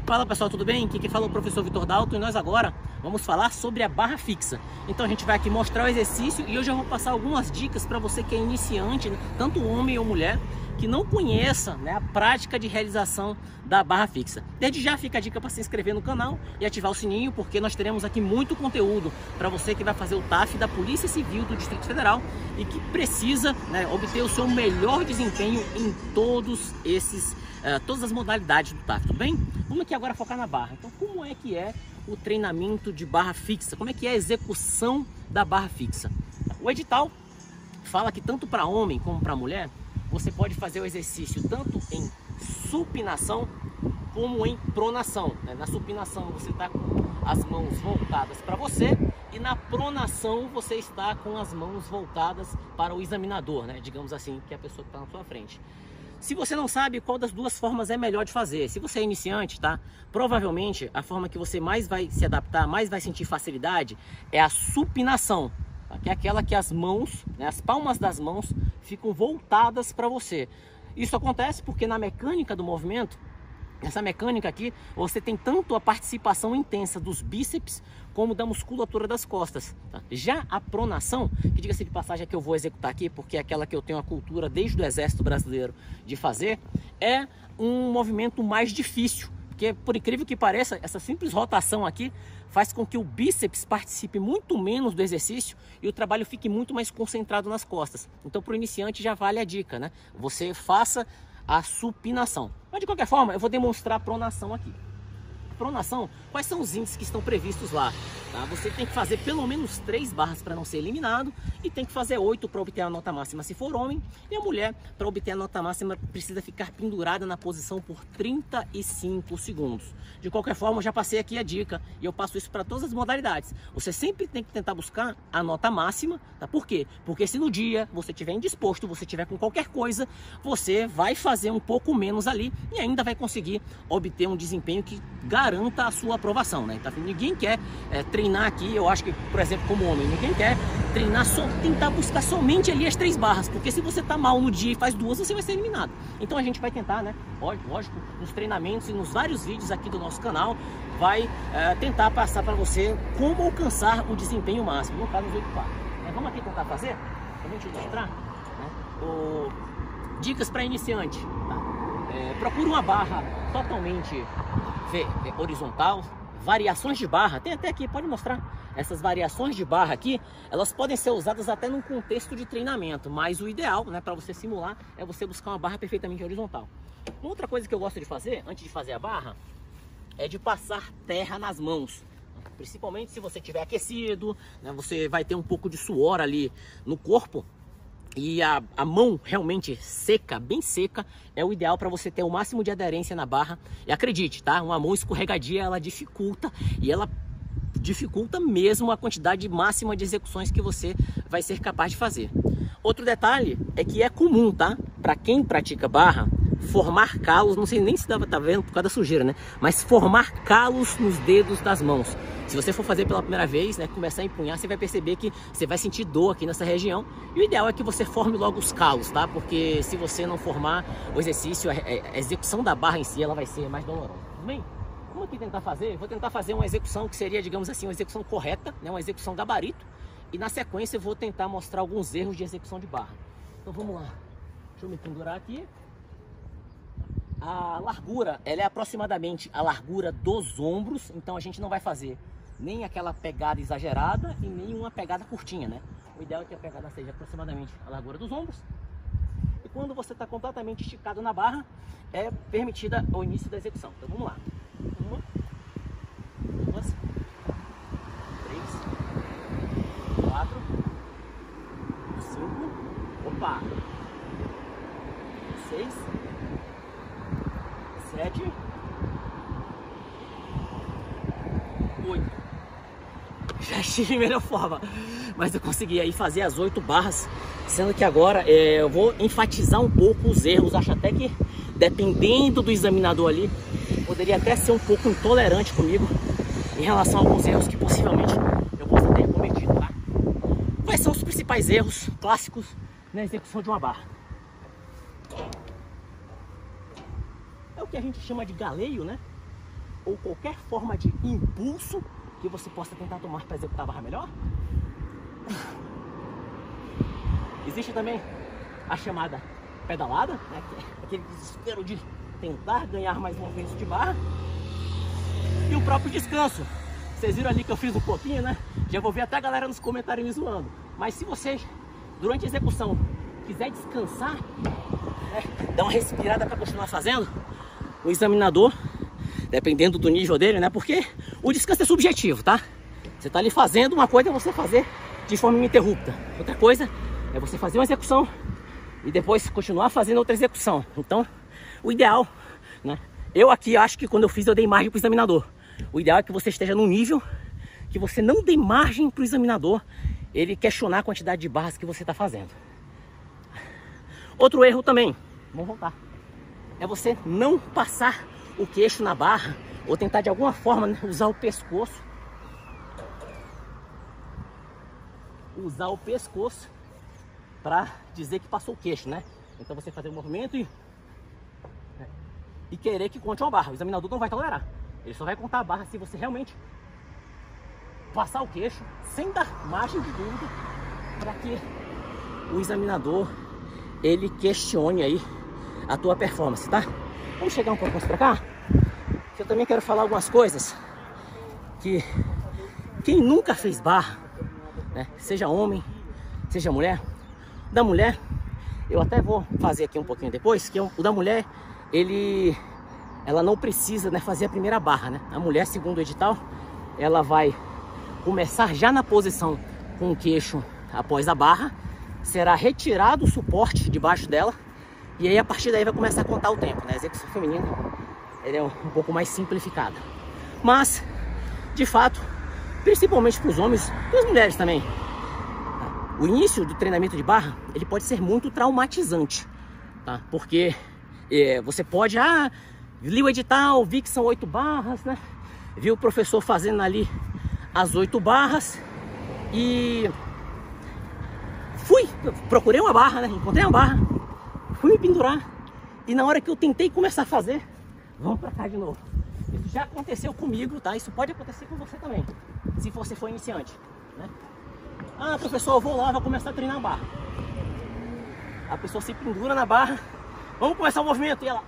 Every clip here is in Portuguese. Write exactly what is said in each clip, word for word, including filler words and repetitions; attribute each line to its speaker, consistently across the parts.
Speaker 1: Fala pessoal, tudo bem? Aqui quem fala é o professor Vitor Dalton e nós agora vamos falar sobre a barra fixa. Então a gente vai aqui mostrar o exercício e hoje eu vou passar algumas dicas para você que é iniciante, tanto homem ou mulher, que não conheça, né, a prática de realização da barra fixa. Desde já fica a dica para se inscrever no canal e ativar o sininho, porque nós teremos aqui muito conteúdo para você que vai fazer o T A F da Polícia Civil do Distrito Federal e que precisa, né, obter o seu melhor desempenho em todos esses Uh, todas as modalidades do T A F, tudo bem? Vamos aqui agora focar na barra. Então, como é que é o treinamento de barra fixa? Como é que é a execução da barra fixa? O edital fala que tanto para homem como para mulher, você pode fazer o exercício tanto em supinação como em pronação, né? Na supinação você está com as mãos voltadas para você e na pronação você está com as mãos voltadas para o examinador, né? Digamos assim, que é a pessoa que está na sua frente. Se você não sabe qual das duas formas é melhor de fazer, se você é iniciante, tá? Provavelmente a forma que você mais vai se adaptar, mais vai sentir facilidade é a supinação, tá? Que é aquela que as mãos, né, as palmas das mãos ficam voltadas para você. Isso acontece porque na mecânica do movimento, essa mecânica aqui, você tem tanto a participação intensa dos bíceps como da musculatura das costas, tá? Já a pronação, que diga-se de passagem é que eu vou executar aqui, porque é aquela que eu tenho a cultura desde o Exército Brasileiro de fazer, é um movimento mais difícil, porque por incrível que pareça, essa simples rotação aqui faz com que o bíceps participe muito menos do exercício e o trabalho fique muito mais concentrado nas costas. Então para o iniciante já vale a dica, né? Você faça a supinação. Mas de qualquer forma, eu vou demonstrar a pronação aqui. Pronação, quais são os índices que estão previstos lá? Tá? Você tem que fazer pelo menos três barras para não ser eliminado e tem que fazer oito para obter a nota máxima se for homem, e a mulher, para obter a nota máxima, precisa ficar pendurada na posição por trinta e cinco segundos. De qualquer forma, eu já passei aqui a dica e eu passo isso para todas as modalidades. Você sempre tem que tentar buscar a nota máxima, tá? Por quê? Porque se no dia você estiver indisposto, você estiver com qualquer coisa, você vai fazer um pouco menos ali e ainda vai conseguir obter um desempenho que garanta a sua aprovação, né? Então, ninguém quer é, treinar aqui, eu acho que, por exemplo, como homem, ninguém quer treinar só, tentar buscar somente ali as três barras, porque se você tá mal no dia e faz duas, você vai ser eliminado. Então a gente vai tentar, né? Lógico, nos treinamentos e nos vários vídeos aqui do nosso canal, vai é, tentar passar para você como alcançar o desempenho máximo, no caso, os oito passos. É, vamos aqui tentar fazer, pra gente ilustrar, né? O... Dicas para iniciante, tá? É, procura uma barra totalmente horizontal, variações de barra, tem até aqui, pode mostrar, essas variações de barra aqui, elas podem ser usadas até num contexto de treinamento, mas o ideal, né, para você simular, é você buscar uma barra perfeitamente horizontal. Uma outra coisa que eu gosto de fazer, antes de fazer a barra, é de passar terra nas mãos, principalmente se você estiver aquecido, né, você vai ter um pouco de suor ali no corpo, e a, a mão realmente seca, bem seca, é o ideal para você ter o máximo de aderência na barra. E acredite, tá? Uma mão escorregadia, ela dificulta, e ela dificulta mesmo a quantidade máxima de execuções que você vai ser capaz de fazer. Outro detalhe é que é comum, tá? Para quem pratica barra, formar calos, não sei nem se dá, tá vendo por causa da sujeira, né? Mas formar calos nos dedos das mãos. Se você for fazer pela primeira vez, né, começar a empunhar, você vai perceber que você vai sentir dor aqui nessa região. E o ideal é que você forme logo os calos, tá? Porque se você não formar o exercício, a, a execução da barra em si, ela vai ser mais dolorosa. Tudo bem? Vamos aqui tentar fazer? Vou tentar fazer uma execução que seria, digamos assim, uma execução correta, né, uma execução gabarito. E na sequência eu vou tentar mostrar alguns erros de execução de barra. Então vamos lá. Deixa eu me pendurar aqui. A largura, ela é aproximadamente a largura dos ombros, então a gente não vai fazer nem aquela pegada exagerada e nem uma pegada curtinha, né? O ideal é que a pegada seja aproximadamente a largura dos ombros. E quando você está completamente esticado na barra, é permitida o início da execução. Então vamos lá. Uma, duas, três, quatro, cinco, opa, seis, sete, oito. Já estive melhor forma, mas eu consegui aí fazer as oito barras, sendo que agora é, eu vou enfatizar um pouco os erros. Acho até que, dependendo do examinador ali, poderia até ser um pouco intolerante comigo em relação a alguns erros que possivelmente eu possa ter cometido, tá? Quais são os principais erros clássicos na execução de uma barra? É o que a gente chama de galeio, né? ou qualquer forma de impulso que você possa tentar tomar para executar a barra melhor. Existe também a chamada pedalada, né, que é aquele desespero de tentar ganhar mais movimentos de barra. E o próprio descanso. Vocês viram ali que eu fiz um pouquinho, né? Já vou ver até a galera nos comentários me zoando. Mas se vocês, durante a execução, quiser descansar, né, dar uma respirada para continuar fazendo, o examinador, dependendo do nível dele, né? Porque o descanso é subjetivo, tá? Você tá ali fazendo, uma coisa é você fazer de forma ininterrupta. Outra coisa é você fazer uma execução e depois continuar fazendo outra execução. Então, o ideal, né? Eu aqui acho que quando eu fiz eu dei margem para o examinador. O ideal é que você esteja num nível que você não dê margem para o examinador ele questionar a quantidade de barras que você está fazendo. Outro erro também, vamos voltar, é você não passar o queixo na barra ou tentar de alguma forma, né, usar o pescoço. Usar o pescoço para dizer que passou o queixo, né? Então você fazer um movimento e, né, e querer que conte uma barra. O examinador não vai tolerar. Ele só vai contar a barra se você realmente passar o queixo sem dar margem de dúvida para que o examinador ele questione aí a tua performance, tá? Vamos chegar um pouco mais para cá. Que eu também quero falar algumas coisas que quem nunca fez barra, né, seja homem, seja mulher, da mulher, eu até vou fazer aqui um pouquinho depois, que o da mulher, ele, ela não precisa, né, fazer a primeira barra, né? A mulher, segundo o edital, ela vai começar já na posição com o queixo após a barra, será retirado o suporte debaixo dela, e aí a partir daí vai começar a contar o tempo, né? A execução feminina, ele é um, um pouco mais simplificada. Mas, de fato, principalmente para os homens e as mulheres também, o início do treinamento de barra, ele pode ser muito traumatizante, tá? Porque é, você pode, ah, li o edital, vi que são oito barras, né? Vi o professor fazendo ali as oito barras e fui, procurei uma barra, né? Encontrei uma barra, fui me pendurar e na hora que eu tentei começar a fazer, vamos pra cá de novo. Isso já aconteceu comigo, tá? Isso pode acontecer com você também, se você for iniciante, né? Ah, professor, eu vou lá, vou começar a treinar a barra. A pessoa se pendura na barra, vamos começar o movimento e ela,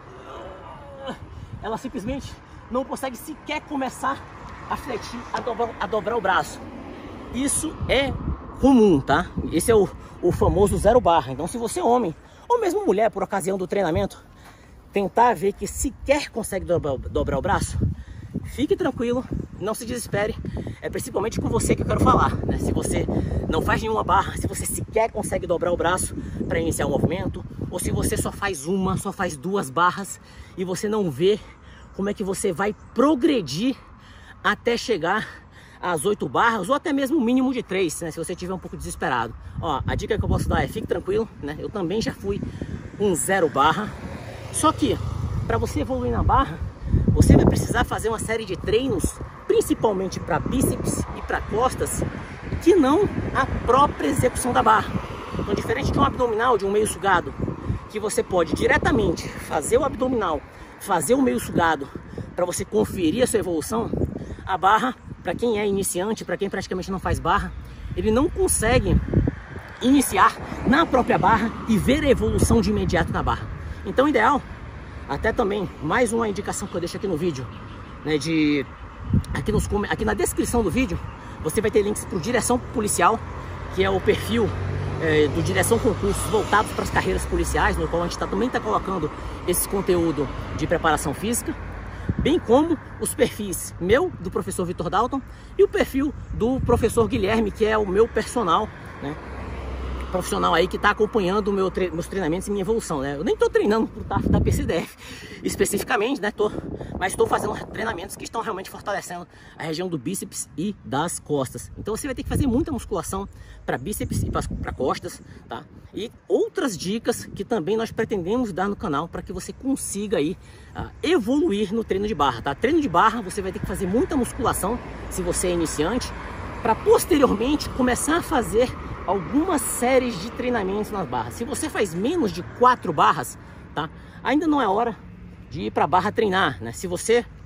Speaker 1: ela simplesmente não consegue sequer começar a fletir, a dobrar, a dobrar o braço. Isso é comum, tá? Esse é o, o famoso zero barra. Então, se você é homem ou mesmo mulher, por ocasião do treinamento, tentar ver que sequer consegue dobrar, dobrar o braço, fique tranquilo, não se desespere. É principalmente com você que eu quero falar, né? Se você não faz nenhuma barra, se você sequer consegue dobrar o braço para iniciar o movimento, ou se você só faz uma, só faz duas barras e você não vê como é que você vai progredir até chegar às oito barras, ou até mesmo o mínimo de três, né? Se você estiver um pouco desesperado. Ó, a dica que eu posso dar é fique tranquilo, né? Eu também já fui um zero barra. Só que, para você evoluir na barra, você vai precisar fazer uma série de treinos, principalmente para bíceps e para costas, que não a própria execução da barra. Então, diferente de um abdominal, de um meio sugado, que você pode diretamente fazer o abdominal, fazer o meio sugado, para você conferir a sua evolução, a barra, para quem é iniciante, para quem praticamente não faz barra, ele não consegue iniciar na própria barra e ver a evolução de imediato da barra. Então, o ideal, até também, mais uma indicação que eu deixo aqui no vídeo, né, de, aqui, nos, aqui na descrição do vídeo, você vai ter links para o Direção Policial, que é o perfil é, do Direção Concursos voltados para as carreiras policiais, no qual a gente tá, também está colocando esse conteúdo de preparação física, bem como os perfis meu, do professor Vitor Dalton, e o perfil do professor Guilherme, que é o meu personal, né, profissional aí que está acompanhando o meu tre meus treinamentos e minha evolução, né? Eu nem estou treinando por T A F da P C D F especificamente, né? Tô, mas estou fazendo treinamentos que estão realmente fortalecendo a região do bíceps e das costas. Então você vai ter que fazer muita musculação para bíceps e para costas, tá? E outras dicas que também nós pretendemos dar no canal para que você consiga aí uh, evoluir no treino de barra, tá? Treino de barra você vai ter que fazer muita musculação se você é iniciante, para posteriormente começar a fazer algumas séries de treinamentos nas barras. Se você faz menos de quatro barras, tá? Ainda não é hora de ir para a barra treinar, né? Se você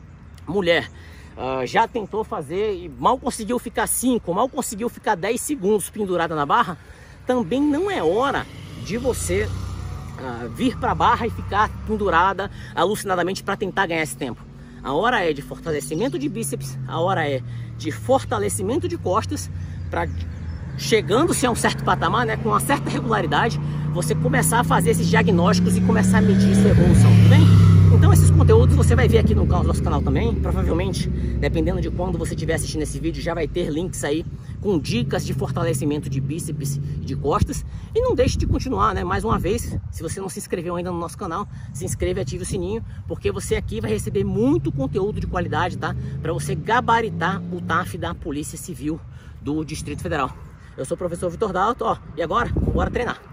Speaker 1: mulher uh, já tentou fazer e mal conseguiu ficar cinco, mal conseguiu ficar dez segundos pendurada na barra, também não é hora de você uh, vir para a barra e ficar pendurada alucinadamente para tentar ganhar esse tempo. A hora é de fortalecimento de bíceps, a hora é de fortalecimento de costas, para chegando-se a um certo patamar, né, com uma certa regularidade, você começar a fazer esses diagnósticos e começar a medir sua evolução, tudo bem? Então esses conteúdos você vai ver aqui no nosso canal também, provavelmente, dependendo de quando você estiver assistindo esse vídeo, já vai ter links aí com dicas de fortalecimento de bíceps e de costas. E não deixe de continuar, né? Mais uma vez, se você não se inscreveu ainda no nosso canal, se inscreva e ative o sininho, porque você aqui vai receber muito conteúdo de qualidade, tá? Para você gabaritar o T A F da Polícia Civil do Distrito Federal. Eu sou o professor Vitor Dalto, ó, e agora, bora treinar!